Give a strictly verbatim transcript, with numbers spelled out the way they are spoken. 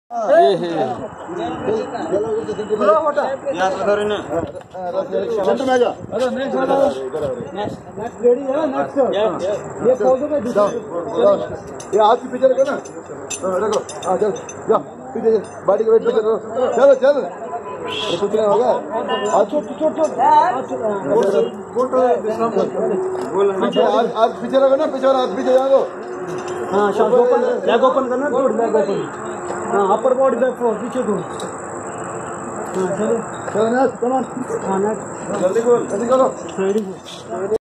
ये है यहाँ से धरे ना चंद्र में जा अरे नेक्स्ट नेक्स्ट रेडी है नेक्स्ट ये पौधों पे ये हाथ की पीछे रखो ना रखो हाँ चल जा पीछे बाड़ी के वेट पे चलो चलो चल कुछ नहीं होगा आज छोट छोट छोट आज पीछे रखो ना पीछे हाथ पीछे जाओ हाँ शायद ओपन बैग ओपन करना गुड बैग ओपन हाँ अपर बॉडी बैक फ्लोर पीछे को हाँ चलो चलो ना कम ऑन हाँ नेक्स्ट जल्दी बोल जल्दी करो रेडी